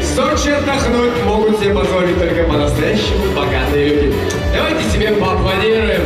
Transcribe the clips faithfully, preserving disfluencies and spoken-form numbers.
В Сочи отдохнуть могут себе позволить только по-настоящему богатые люди. Давайте себе поаплодируем.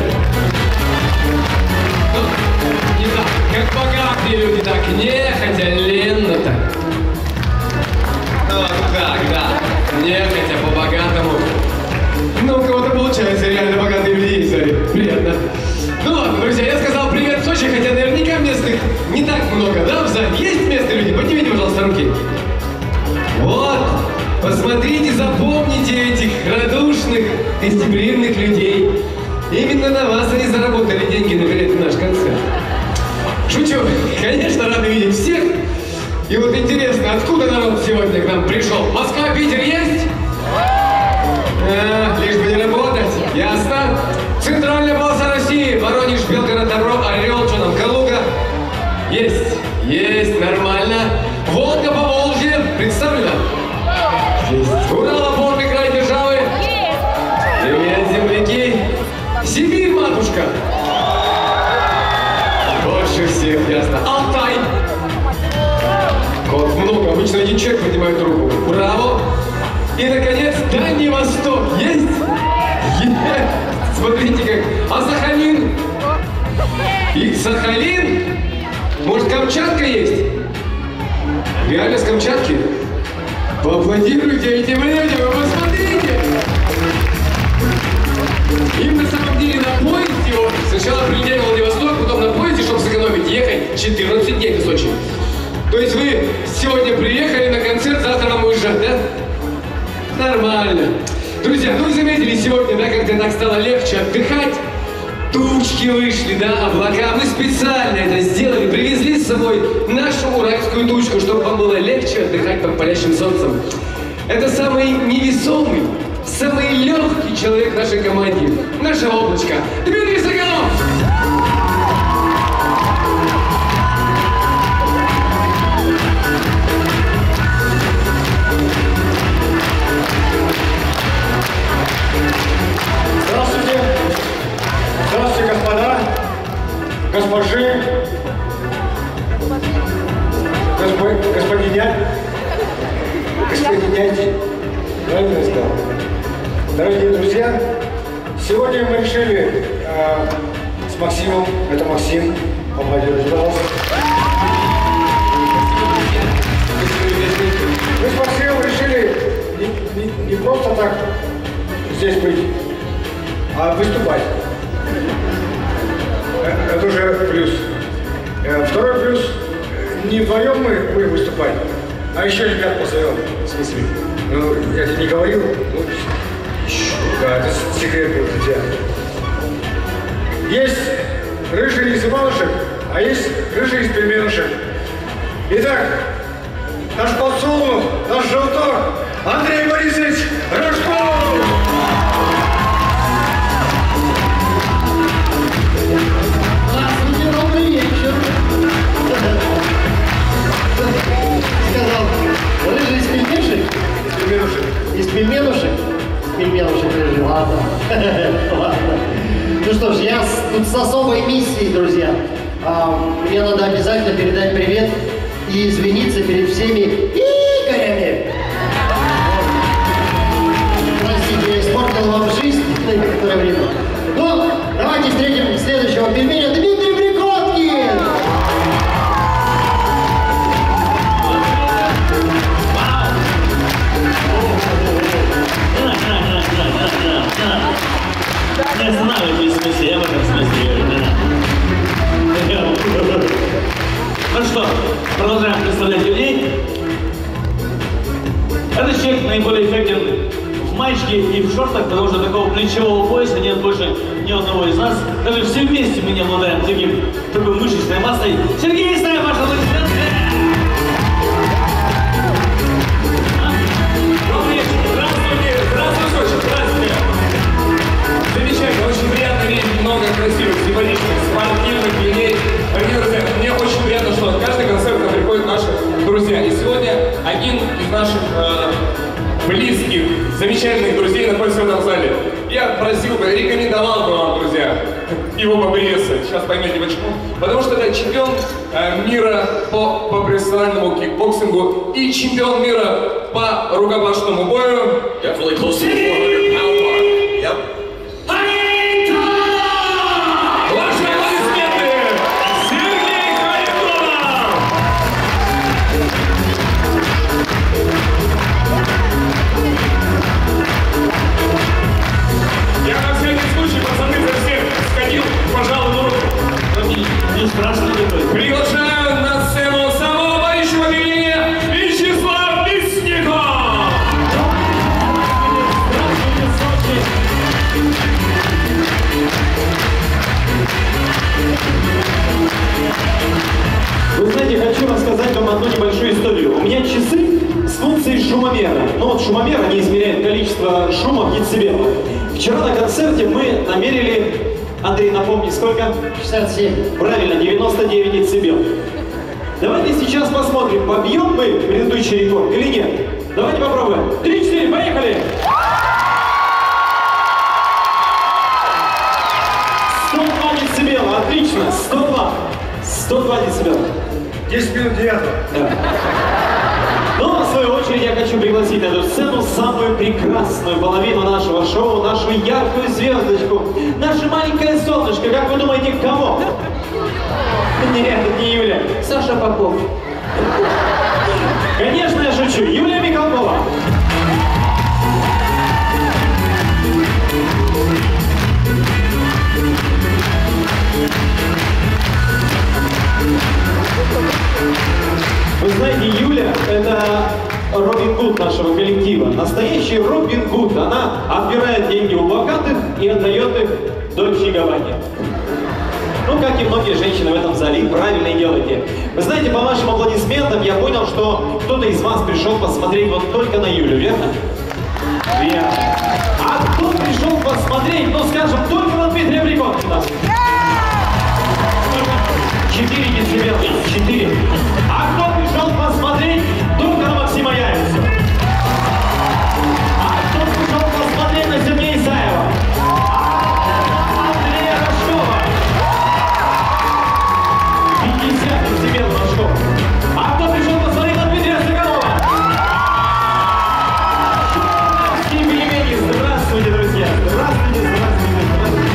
Ну, не так, как богатые люди, так нехотя, ленно так. Ну, так, да, нехотя, по-богатому. Ну, у кого-то получается, реально богатые люди есть, смотри, приятно. Ну ладно, друзья, я сказал привет Сочи, хотя наверняка местных не так много, да, в зале? Есть местные люди? Поднимите, пожалуйста, руки. Вот, посмотрите, запомните этих радушных, гостеприимных людей. Именно на вас они заработали деньги на билеты наш концерт. Шучу, конечно, рады видеть всех. И вот интересно, откуда народ сегодня к нам пришел? Москва, Питер есть? А, лишь бы не работать, ясно? Центральная полоса России, Воронеж, Белгород, Орел, что там, Калуга? Есть, есть, нормально. Волга, Поволжье, представлено? Есть. Урал, опорный край державы? Привет, земляки. Сибирь, матушка. Больше всех, ясно. Алтай. Код много, обычно один человек поднимает руку. Браво. И, наконец, Дальний Восток. Есть? Есть. Смотрите как. А Сахалин? И Сахалин? Может, Камчатка есть? Реально с Камчатки? Поаплодируйте этим людям, вы посмотрите! Им на самом деле на поезде, вот, сначала прилетели в Владивосток, потом на поезде, чтобы сэкономить, ехать четырнадцать дней до Сочи. То есть вы сегодня приехали на концерт, завтра нам уезжать, да? Нормально. Друзья, ну вы заметили сегодня, да, как-то так стало легче отдыхать? Тучки вышли, да, облака. Мы специально это сделали, привезли с собой нашу уральскую тучку, чтобы вам было легче отдыхать под палящим солнцем. Это самый невесомый, самый легкий человек в нашей команде, наше облачко, Дмитрий Соколов! Здравствуйте! Здравствуйте, господа, госпожи, госпо, господиня, господиняти, правильно я сказал? Дорогие друзья, сегодня мы решили э, с Максимом, это Максим, поаплодируйте, пожалуйста. Мы с Максимом решили не, не, не просто так здесь быть, а выступать. Это уже плюс. Второй плюс. Не вдвоем мы будем выступать, а еще ребят позовем. В смысле? Ну, я тебе не говорил. Ну, да, это секрет был, друзья. Есть рыжий из Иванушек, а есть рыжий из Пельменушек. Итак, наш подсолнух, наш желток, Андрей Борисович Рожков! Здравствуйте, добрый вечер. Сказал, рыжий из пельмешек? Из Пельменушек. Из пельменушек? Из пельменушек рыжий, ладно. Ладно. Ну что ж, я с, тут с особой миссией, друзья. А, мне надо обязательно передать привет и извиниться перед всеми Игорями. Простите, я испортил вам жизнь на некоторое время. Ну, давайте встретим следующего пельменя, Дмитрий Прикоткин! Не останавливайтесь в смысле, я в этом смысле. Ну что, продолжаем представлять людей. Этот человек наиболее эффектен в маечке и в шортах, потому что такого плечевого пояса нет больше ни одного из нас. Даже все вместе мы не обладаем таким, такой мышечной массой. Сергей Исаев, ваш аплодисменты! Здравствуйте! Здравствуй, Сочи! Здравствуйте! Замечательно, очень приятно видеть много красивых, симпатичных, спортивных людей. Дорогие друзья, мне очень приятно, что каждый концерт к нам приходят наши друзья. И сегодня один из наших э, близких, замечательных друзей находится в этом зале. Я просил бы, рекомендовал бы вам, друзья, его поприветствовать. Сейчас поймете почему. Потому что это чемпион э, мира по, по профессиональному кикбоксингу и чемпион мира по рукопашному бою. Definitely close to the four hundred pound mark. Yep. Приглашаю на сцену самого парящего объявления Вячеслав Мясников! Вы знаете, хочу рассказать вам одну небольшую историю. У меня часы с функцией шумомера. Ну вот шумомер, они измеряют количество шума в децибелах. Вчера на концерте мы намерили... Андрей, напомни, сколько? шестьдесят семь. Правильно, девяносто девять децибел. Давайте сейчас посмотрим, побьем мы предыдущий рекорд или нет. Давайте попробуем. Три-четыре, поехали! сто два децибела, отлично, сто два. сто два децибела. десять минут девятого. Да. Но, в свою очередь, я хочу пригласить на эту сцену самую прекрасную половину нашего шоу, нашу яркую звездочку, наше маленькое солнышко. Как вы думаете, кого? Нет, не Юля. Саша Попов. Конечно, я шучу. Юлия Михалкова. Вы знаете, Юля – это Робин Гуд нашего коллектива. Настоящий Робин Гуд. Она отбирает деньги у богатых и отдает их Дольче и Габбане. Ну, как и многие женщины в этом зале, и правильно делаете. Вы знаете, по вашим аплодисментам я понял, что кто-то из вас пришел посмотреть вот только на Юлю, верно? Верно. А кто пришел посмотреть, ну, скажем, только на Дмитрия Прикопкина? Четыре децибела. Четыре. А кто пришел посмотреть только на Максима Яйцу? А кто пришел посмотреть на Сергея Исаева? А Андрея Рожкова? пятьдесят децибел Рожкова. А кто пришел посмотреть на Дмитрия Соколова? Черновские пельмени. Здравствуйте, друзья. Здравствуйте, здравствуйте, здравствуйте.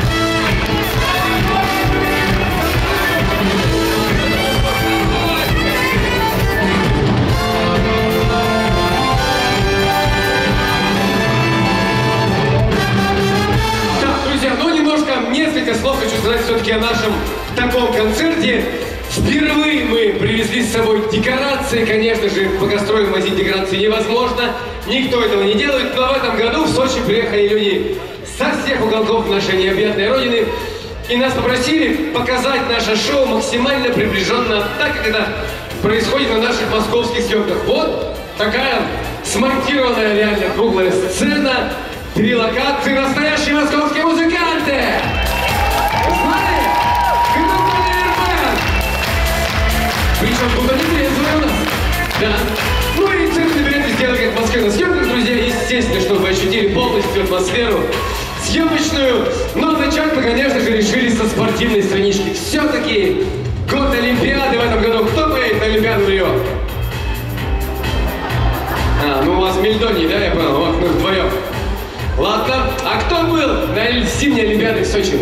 Несколько слов хочу сказать все-таки о нашем таком концерте. Впервые мы привезли с собой декорации. Конечно же, в Богострое возить декорации невозможно. Никто этого не делает. Но в этом году в Сочи приехали люди со всех уголков нашей необъятной родины. И нас попросили показать наше шоу максимально приближенно, так как это происходит на наших московских съемках. Вот такая смонтированная реально круглая сцена. Три локации, настоящие московские музыканты! Знали? Феноменальный бэнд! Причем куда не трезвые у нас. Да. Ну и цирк билеты сделали как в Москве на съемках, друзья. Естественно, чтобы вы ощутили полностью атмосферу съемочную. Но начать мы, конечно же, решили со спортивной странички. Все-таки год Олимпиады в этом году. Кто поедет на Олимпиаду в Рио? А, ну у вас Мельдоний, да, я понял? Вот мы вдвоем. Ладно, а кто был на зимней Олимпиаде в Сочи?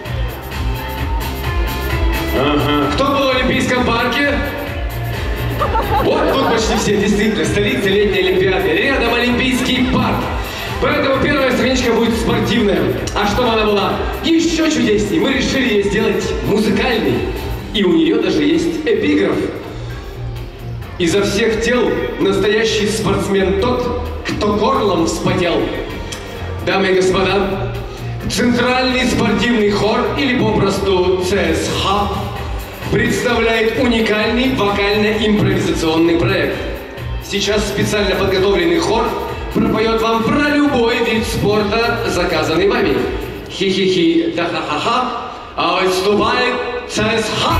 Ага. Кто был в Олимпийском парке? Вот тут почти все, действительно, столица летней Олимпиады. Рядом Олимпийский парк. Поэтому первая страничка будет спортивная. А чтобы она была еще чудеснее, мы решили ее сделать музыкальной. И у нее даже есть эпиграф. Изо всех тел настоящий спортсмен тот, кто горлом вспотел. Дамы и господа, Центральный спортивный хор, или попросту ЦСХ, представляет уникальный вокально-импровизационный проект. Сейчас специально подготовленный хор пропоет вам про любой вид спорта, заказанный вами. Хи-хи-хи, да ха-ха-ха, а выступает ЦСХ.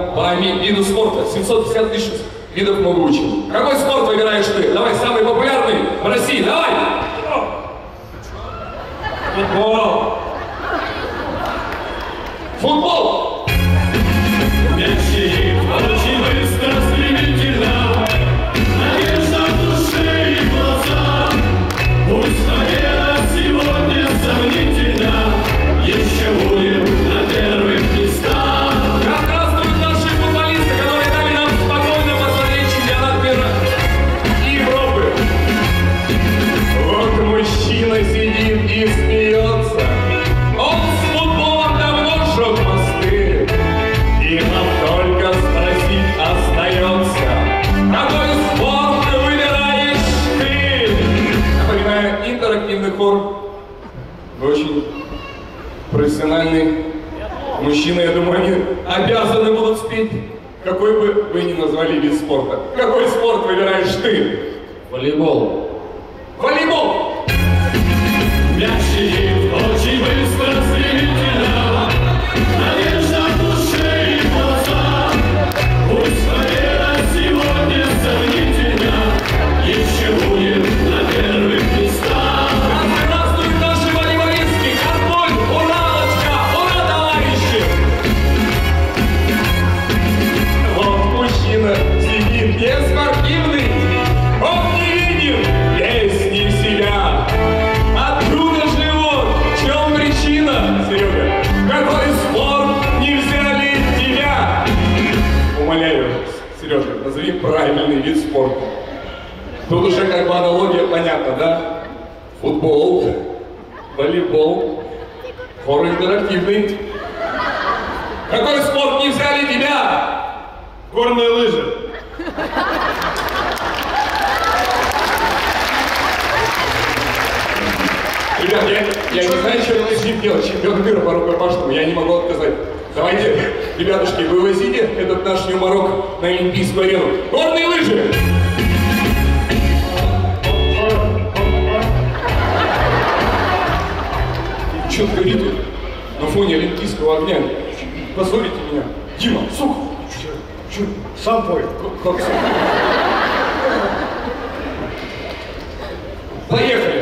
по виду спорта. семьсот пятьдесят тысяч видов мы выучим. Какой спорт выбираешь ты? Давай, самый популярный в России. Давай! Футбол! Футбол! Мячи очень быстро, стремительно, надежда в душе и глаза. Пусть победа сегодня сомнительна, еще будем на первых местах. Да здравствуют наши футболисты, которые дали нам спокойно посмотреть чемпионат мира и Европы. Вот мужчина сидит и смеется. Он с футболом давно сжег мосты. И нам только спросить остается, какой спорт ты выбираешь ты? Напоминаю, интерактивный хор. Вы очень профессиональный мужчина, я думаю, они обязаны будут спеть, какой бы вы ни назвали вид спорта. Какой спорт выбираешь ты? Волейбол. Волейбол! Мячи очень быстро, стремительно, надежда в душе и глаза. Пусть победа сегодня сомнительна, еще будем на первых местах. Здравствуют наши волейболистки! Контроль! Уралочка! Ура, товарищи! Вот мужчина сидит неспортивный, он не видит песни себя. Откуда же вот? В чем причина, Серега? Какой спорт не взяли тебя? Умоляю, Сережа, назови правильный вид спорта. Тут уже как бы аналогия понятна, да? Футбол, волейбол, хор интерактивный. Какой спорт не взяли тебя? Горные лыжи. Ребят, я, я не знаю, что это с ним делать. Чемпион мира по рукопашному, я не могу отказать. Давайте, ребятушки, вывозите этот наш юморок на Олимпийскую арену. Горные лыжи! Что горите на фоне олимпийского огня? Позорите меня. Дима, сука! Чё, сам пой. Как, как? Поехали!